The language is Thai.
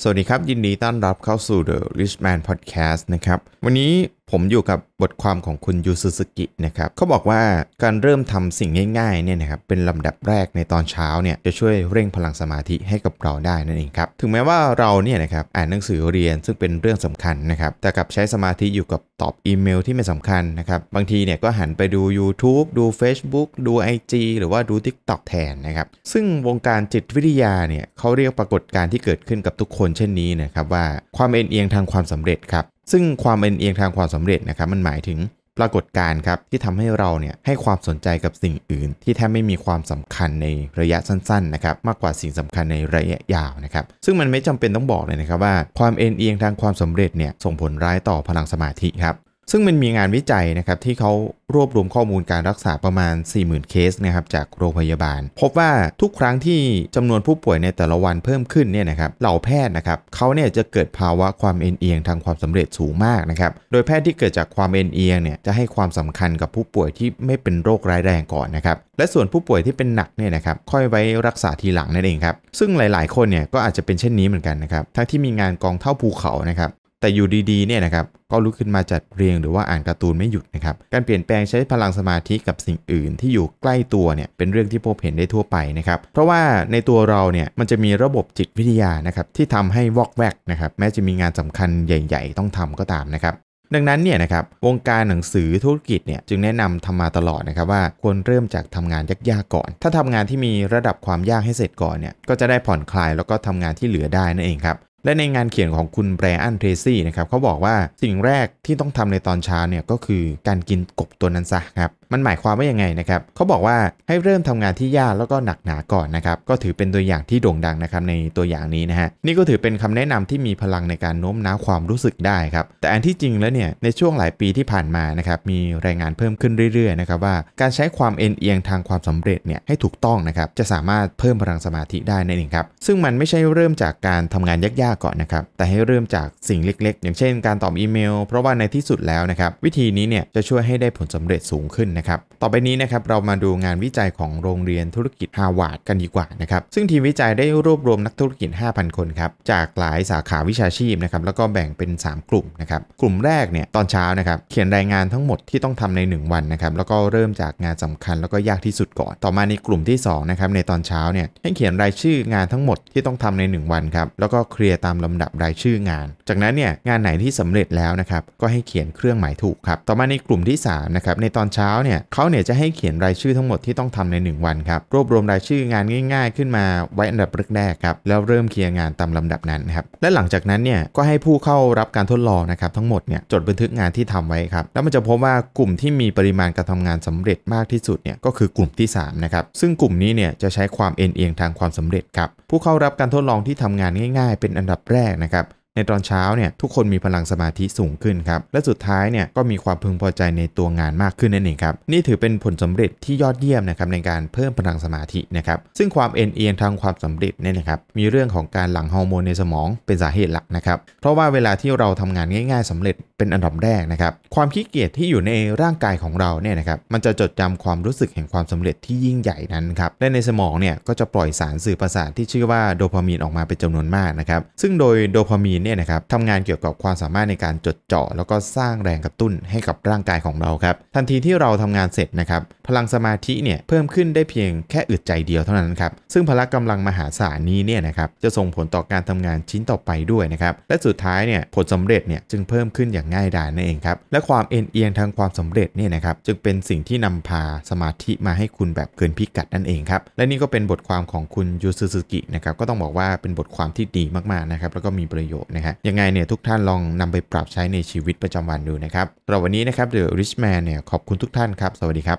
สวัสดีครับยินดีต้อนรับเข้าสู่ The Rich Man Podcast นะครับวันนี้ผมอยู่กับบทความของคุณยูซูซึกินะครับเขาบอกว่าการเริ่มทำสิ่งง่ายๆเนี่ยนะครับเป็นลำดับแรกในตอนเช้าเนี่ยจะช่วยเร่งพลังสมาธิให้กับเราได้นั่นเองครับถึงแม้ว่าเราเนี่ยนะครับอ่านหนังสือเรียนซึ่งเป็นเรื่องสำคัญนะครับแต่กับใช้สมาธิอยู่กับตอบอีเมลที่ไม่สำคัญนะครับบางทีเนี่ยก็หันไปดู YouTube ดู Facebook ดู IG หรือว่าดู TikTok แทนนะครับซึ่งวงการจิตวิทยาเนี่ยเขาเรียกปรากฏการณ์ที่เกิดขึ้นกับทุกคนเช่นนี้นะครับว่าความเอ็นเอียงทางความสำเร็จครับซึ่งความเอ็นเอียงทางความสำเร็จนะครับมันหมายถึงปรากฏการณ์ครับที่ทำให้เราเนี่ยให้ความสนใจกับสิ่งอื่นที่แทบไม่มีความสำคัญในระยะสั้นๆนะครับมากกว่าสิ่งสำคัญในระยะยาวนะครับซึ่งมันไม่จำเป็นต้องบอกเลยนะครับว่าความเอ็นเอียงทางความสำเร็จเนี่ยส่งผลร้ายต่อพลังสมาธิครับซึ่งมันมีงานวิจัยนะครับที่เขารวบรวมข้อมูลการรักษาประมาณ 40,000 เคสนะครับจากโรงพยาบาลพบว่าทุกครั้งที่จำนวนผู้ป่วยในแต่ละวันเพิ่มขึ้นเนี่ยนะครับเหล่าแพทย์นะครับเขาเนี่ยจะเกิดภาวะความเอ็นเอียงทางความสำเร็จสูงมากนะครับโดยแพทย์ที่เกิดจากความเอ็นเอียงเนี่ยจะให้ความสำคัญกับผู้ป่วยที่ไม่เป็นโรคร้ายแรงก่อนนะครับและส่วนผู้ป่วยที่เป็นหนักเนี่ยนะครับค่อยไว้รักษาทีหลังนั่นเองครับซึ่งหลายๆคนเนี่ยก็อาจจะเป็นเช่นนี้เหมือนกันนะครับทั้งที่มีงานกองเท่าภูเขานะครับแต่อยู่ดีๆเนี่ยนะครับก็ลุกขึ้นมาจัดเรียงหรือว่าอ่านการ์ตูนไม่หยุดนะครับการเปลี่ยนแปลงใช้พลังสมาธิกับสิ่งอื่นที่อยู่ใกล้ตัวเนี่ยเป็นเรื่องที่พบเห็นได้ทั่วไปนะครับเพราะว่าในตัวเราเนี่ยมันจะมีระบบจิตวิทยานะครับที่ทำให้วอกแวกนะครับแม้จะมีงานสำคัญใหญ่ๆต้องทำก็ตามนะครับดังนั้นเนี่ยนะครับวงการหนังสือธุรกิจเนี่ยจึงแนะนำทำมาตลอดนะครับว่าควรเริ่มจากทำงานยากๆก่อนถ้าทำงานที่มีระดับความยากให้เสร็จก่อนเนี่ยก็จะได้ผ่อนคลายแล้วก็ทำงานที่เหลือได้นั่นเองครับและในงานเขียนของคุณไบรอัน เทรซี่นะครับเขาบอกว่าสิ่งแรกที่ต้องทำในตอนเช้าเนี่ยก็คือการกินกบตัวนั้นซะครับมันหมายความว่ายังไงนะครับเขาบอกว่าให้เริ่มทำงานที่ยากแล้วก็หนักหนาก่อนนะครับก็ถือเป็นตัวอย่างที่โด่งดังนะครับในตัวอย่างนี้นะฮะนี่ก็ถือเป็นคำแนะนำที่มีพลังในการโน้มน้าวความรู้สึกได้ครับแต่อันที่จริงแล้วเนี่ยในช่วงหลายปีที่ผ่านมานะครับมีรายงานเพิ่มขึ้นเรื่อยๆนะครับว่าการใช้ความเอ็นเอียงทางความสำเร็จเนี่ยให้ถูกต้องนะครับจะสามารถเพิ่มพลังสมาธิได้นั่นเองครับซึ่งมันไม่ใช่เริ่มจากการทำงานยากๆก่อนนะครับแต่ให้เริ่มจากสิ่งเล็กๆอย่างเช่นการตอบอีเมลเพราะว่าในที่สุดแล้วนะครับวิธีนี้เนี่ยจะช่วยให้ได้ผลสำเร็จสูงขึ้นนะครับต่อไปนี้นะครับเรามาดูงานวิจัยของโรงเรียนธุรกิจฮาร์วาร์ดกันดีกว่านะครับซึ่งทีมวิจัยได้รวบรวมนักธุรกิจ 5,000 คนครับจากหลายสาขาวิชาชีพนะครับแล้วก็แบ่งเป็น3กลุ่มนะครับกลุ่มแรกเนี่ยตอนเช้านะครับเขียนรายงานทั้งหมดที่ต้องทำใน1วันนะครับแล้วก็เริ่มจากงานสำคัญแล้วก็ยากที่สุดก่อนต่อมาในกลุ่มที่2นะครับในตอนเช้าเนี่ยให้เขียนรายชื่องานทั้งหมดที่ต้องทำใน1วันครับแล้วก็เคลียร์ตามลำดับรายชื่องานจากนั้นเนี่ยงานไหนที่สำเร็จแล้วนะครับก็ให้เขียนเครื่องหมายถูกครับต่อมาในกลุ่มที่3นะครับในตอนเช้าเนี่ยเขาเนี่ยจะให้เขียนรายชื่อทั้งหมดที่ต้องทำใน1วันครับรวบรวมรายชื่องานง่ายๆขึ้นมาไว้อันดับแรกๆครับแล้วเริ่มเคลียร์งานตามลำดับนั้นครับและหลังจากนั้นเนี่ยก็ให้ผู้เข้ารับการทดลองนะครับทั้งหมดเนี่ยจดบันทึกงานที่ทำไว้ครับแล้วมันจะพบว่ากลุ่มที่มีปริมาณการทำงานสำเร็จมากที่สุดเนี่ยก็คือกลุ่มที่3นะครับซึ่งกลุ่มนี้เนี่ยจะใช้ความเอ็นเอียงทางความสำเร็จครับผู้เข้ารับการทดลองที่ทำงานง่ายๆเป็นอันดับแรกนะครับในตอนเช้าเนี่ยทุกคนมีพลังสมาธิสูงขึ้นครับและสุดท้ายเนี่ยก็มีความพึงพอใจในตัวงานมากขึ้นนั่นเองครับนี่ถือเป็นผลสำเร็จที่ยอดเยี่ยมนะครับในการเพิ่มพลังสมาธินะครับซึ่งความเอ็นเอียงทางความสำเร็จเนี่ยนะครับมีเรื่องของการหลั่งฮอร์โมนในสมองเป็นสาเหตุหลักนะครับเพราะว่าเวลาที่เราทำงานง่ายๆสำเร็จเป็นอันดับแรกนะครับความขี้เกียจที่อยู่ในร่างกายของเราเนี่ยนะครับมันจะจดจำความรู้สึกแห่งความสำเร็จที่ยิ่งใหญ่นั้นครับและในสมองเนี่ยก็จะปล่อยสารสื่อประสาทที่ชื่อว่าโดพามีนออกมาเป็นจำนวนมากนะครับซึ่งโดยโดพามีนเนี่ยนะครับทำงานเกี่ยวกับความสามารถในการจดจ่อแล้วก็สร้างแรงกระตุ้นให้กับร่างกายของเราครับทันทีที่เราทำงานเสร็จนะครับพลังสมาธิเนี่ยเพิ่มขึ้นได้เพียงแค่อึดใจเดียวเท่านั้นครับซึ่งพละกำลังมหาศาลนี้เนี่ยนะครับจะส่งผลต่อการทำงานชิ้นต่อไปด้วยนะครับและสุดท้ายเนี่ยผลสำเร็จเนี่ยจึงเพิ่มขึ้นอย่างง่ายดายนั่นเองครับและความเอ็นเอียงทางความสำเร็จเนี่ยนะครับจึงเป็นสิ่งที่นำพาสมาธิมาให้คุณแบบเกินพิกัดนั่นเองครับและนี่ก็เป็นบทความของคุณยูซูซึกินะครับก็ต้องบอกว่าเป็นบทความที่ดีมากๆนะครับแล้วก็มีประโยชน์นะฮะยังไงเนี่ยทุกท่านลองนำไปปรับใช้ในชีวิตประจำวันดูนะครับสำหรับวันนี้นะครับ The Rich Man เนี่ยขอบคุณทุกท่านครับสวัสดีครับ